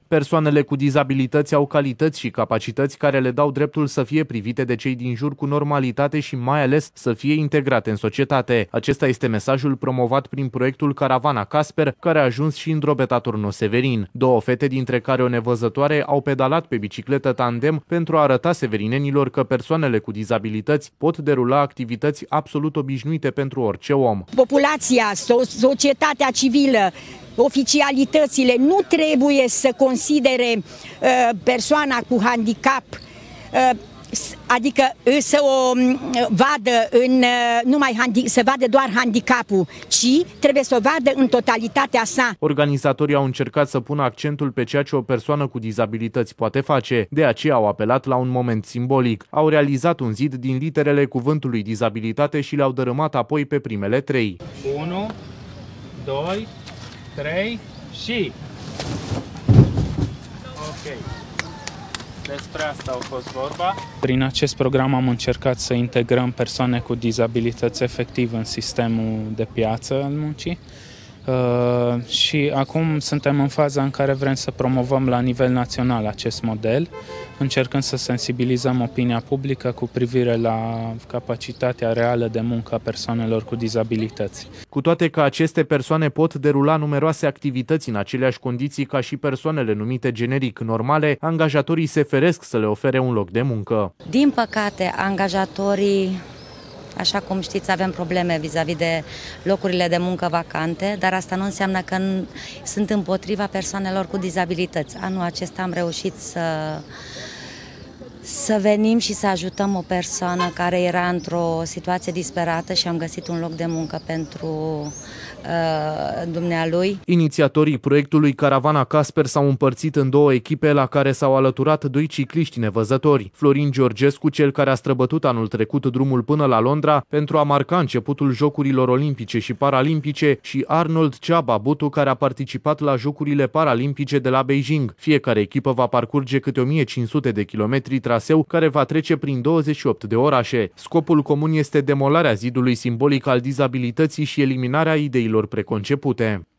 Persoanele cu dizabilități au calități și capacități care le dau dreptul să fie privite de cei din jur cu normalitate și mai ales să fie integrate în societate. Acesta este mesajul promovat prin proiectul Caravana Casper, care a ajuns și în Drobeta Turnu Severin. Două fete, dintre care o nevăzătoare, au pedalat pe bicicletă tandem pentru a arăta severinenilor că persoanele cu dizabilități pot derula activități absolut obișnuite pentru orice om. Populația, societatea civilă, oficialitățile nu trebuie să considere persoana cu handicap, adică să o vadă să vadă doar handicapul, ci trebuie să o vadă în totalitatea sa. Organizatorii au încercat să pună accentul pe ceea ce o persoană cu dizabilități poate face, de aceea au apelat la un moment simbolic. Au realizat un zid din literele cuvântului dizabilitate și le-au dărâmat apoi pe primele 3. 1, 2, 3 și... Ok. Despre asta a fost vorba. Prin acest program am încercat să integrăm persoane cu dizabilități efectiv în sistemul de piață al muncii. Și acum suntem în faza în care vrem să promovăm la nivel național acest model, încercând să sensibilizăm opinia publică cu privire la capacitatea reală de muncă a persoanelor cu dizabilități. Cu toate că aceste persoane pot derula numeroase activități în aceleași condiții ca și persoanele numite generic normale, angajatorii se feresc să le ofere un loc de muncă. Din păcate, angajatorii, așa cum știți, avem probleme vis-a-vis de locurile de muncă vacante, dar asta nu înseamnă că sunt împotriva persoanelor cu dizabilități. Anul acesta am reușit să venim și să ajutăm o persoană care era într-o situație disperată și am găsit un loc de muncă pentru dumnealui. Inițiatorii proiectului Caravana Casper s-au împărțit în două echipe la care s-au alăturat 2 cicliști nevăzători. Florin Georgescu, cel care a străbătut anul trecut drumul până la Londra pentru a marca începutul Jocurilor Olimpice și Paralimpice, și Arnold Ceaba Butu, care a participat la Jocurile Paralimpice de la Beijing. Fiecare echipă va parcurge câte 1500 de kilometri traseu care va trece prin 28 de orașe. Scopul comun este demolarea zidului simbolic al dizabilității și eliminarea ideilor preconcepute.